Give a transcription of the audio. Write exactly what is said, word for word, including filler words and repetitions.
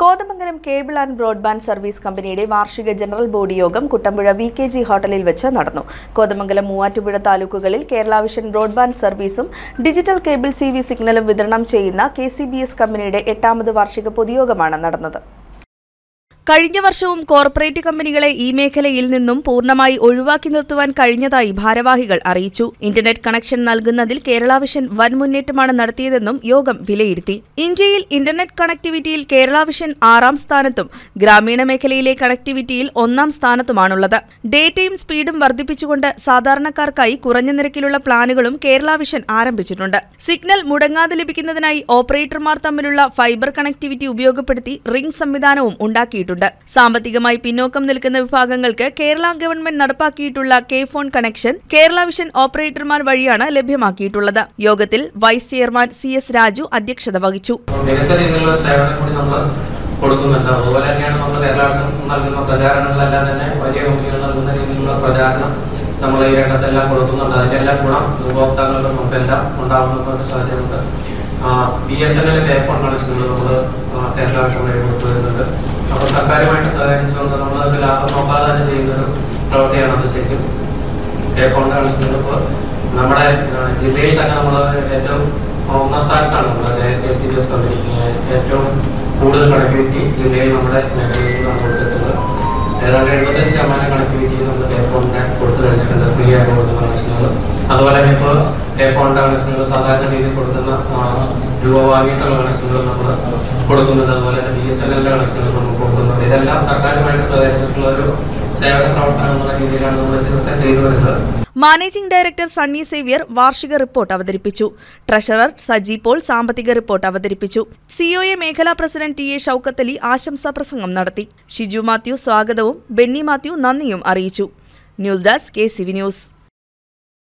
Kothamangalam cable and broadband service കമ്പനിയുടെ വാർഷിക general body യോഗം കുട്ടമ്പുഴ വി കെ ജി ഹോട്ടലിൽ വെച്ച് നടന്നു. കോതമംഗലം മൂവാറ്റുപുഴ താലൂക്കുകളിൽ കേരള വിഷൻ ബ്രോഡ്ബാൻഡ് സർവീസും ഡിജിറ്റൽ കേബിൾ സി വി സിഗ്നലും വിതരണം ചെയ്യുന്ന കെ സി ബി എസ് കമ്പനിയുടെ എട്ടാമത് വാർഷിക പൊതുയോഗമാണ് നടന്നത്. കഴിഞ്ഞ വർഷവും കോർപ്പറേറ്റ് കമ്പനികളെ ഈ മേഖലയിൽ നിന്നും പൂർണ്ണമായി ഒഴിവാക്കി നിർത്തുവാൻ കഴിഞ്ഞതായി ഭാരവാഹികൾ അറിയിച്ചു. ഇന്റർനെറ്റ് കണക്ഷൻ നൽകുന്നതിൽ കേരള വിഷൻ വൻ മുന്നേറ്റമാണ് നടത്തിയതെന്നും യോഗം വിലയിരുത്തി. ഇന്ത്യയിൽ ഇന്റർനെറ്റ് കണക്ടിവിറ്റിയിൽ കേരള വിഷൻ ആറാം സ്ഥാനത്തും ഗ്രാമീണ മേഖലയിലെ കണക്ടിവിറ്റിയിൽ ഒന്നാം സ്ഥാനത്തുമാണുള്ളത്. ഡേറ്റയും സ്പീഡും വർദ്ധിപ്പിച്ചുകൊണ്ട് സാധാരണക്കാർക്കായി കുറഞ്ഞ നിരക്കിലുള്ള പ്ലാനുകളും കേരള വിഷൻ ആരംഭിച്ചിട്ടുണ്ട്. സിഗ്നൽ മുടങ്ങാതെ ലഭിക്കുന്നതിനായി ഓപ്പറേറ്റർമാർ തമ്മിലുള്ള ഫൈബർ കണക്ടിവിറ്റി ഉപയോഗപ്പെടുത്തി റിംഗ് സംവിധാനവും ഉണ്ടാക്കിയിട്ടുണ്ട്. സാമ്പത്തികമായി പിന്നോക്കം നിൽക്കുന്ന വിഭാഗങ്ങൾക്ക് കേരള ഗവൺമെന്റ് നടപ്പാക്കിയിട്ടുള്ള K phone connection Kerala vision ഓപ്പറേറ്റർമാർ വഴിയാണ് ലഭ്യമാക്കിയിട്ടുള്ളത്. യോഗത്തിൽ vice chairman C S Raju അധ്യക്ഷത വഹിച്ചു. അതുപോലെ തന്നെയാണ് നമ്മൾ കേരള നൽകുന്ന പ്രചാരണങ്ങളെല്ലാം തന്നെ വലിയ കമ്പനികൾ നൽകുന്ന രീതിയിലുള്ള പ്രചാരണം നമ്മൾ ഈ രംഗത്തെല്ലാം കൊടുക്കുന്നുണ്ട്. അതിന്റെ എല്ലാ ഗുണം ഉപഭോക്താക്കൾക്കും നമുക്കെല്ലാം ഉണ്ടാകുന്ന ഒരു സാഹചര്യമുണ്ട്. B S N L K phone കണക്ഷനുകൾ നമ്മൾ കേരള വിഷൻ വഴി കൊടുത്തു വരുന്നുണ്ട്. അപ്പോൾ സർക്കാരുമായിട്ട് സഹകരിച്ചുകൊണ്ട് നമ്മൾ അത് ലാഭം നോക്കാതെ തന്നെ ചെയ്യുന്നൊരു പ്രവൃത്തിയാണ് അത് ശരിക്കും. കെ ഫോൺ കണക്ഷനുകൾ ഇപ്പോൾ നമ്മുടെ ജില്ലയിൽ തന്നെ നമ്മൾ ഏറ്റവും ഒന്നാം സ്ഥാനത്താണ് നമ്മൾ കെ സി ബി എസ് കമ്പനിക്ക് ഏറ്റവും കൂടുതൽ കണക്ടിവിറ്റി ജില്ലയിൽ നമ്മുടെ മേഖലയിൽ നമ്മൾ കൊടുത്തിട്ടുള്ളത്. ഏതാണ്ട് എഴുപത്തഞ്ച് ശതമാനം കണക്ടിവിറ്റി നമ്മൾ കെ ഫോണിനെ കൊടുത്തു കഴിഞ്ഞിട്ടുണ്ട്, ഫ്രീ ആയിട്ട് കൊടുക്കുന്ന കണക്ഷനുകൾ. അതുപോലെ തന്നെ ഇപ്പോൾ കെ ഫോണിന്റെ കണക്ഷനുകൾ സാധാരണ രീതിയിൽ കൊടുക്കുന്ന രൂപ വാങ്ങിയിട്ടുള്ള കണക്ഷനുകൾ നമ്മൾ കൊടുക്കുന്നുണ്ട്. അതുപോലെ തന്നെ ബി എസ് എൻ എല്ലിന്റെ കണക്ഷനുകൾ നമ്മൾ കൊടുക്കുന്നുണ്ട്. ഇതെല്ലാം സർക്കാരുമായിട്ട് സഹകരിച്ചിട്ടുള്ള ഒരു സേവന പ്രവർത്തനം എന്ന രീതിയിലാണ് നമ്മൾ ഇതൊക്കെ ചെയ്തു വരുന്നത്. മാനേജിംഗ് ഡയറക്ടർ സണ്ണി സേവ്യർ വാർഷിക റിപ്പോർട്ട് അവതരിപ്പിച്ചു. ട്രഷറർ സജി പോൾ സാമ്പത്തിക റിപ്പോർട്ട് അവതരിപ്പിച്ചു. സിഒഎ മേഖലാ president T A Shoukath Ali ആശംസാ പ്രസംഗം നടത്തി. ഷിജു മാത്യു സ്വാഗതവും ബെന്നി മാത്യു നന്ദിയും അറിയിച്ചു. News desk K C V news.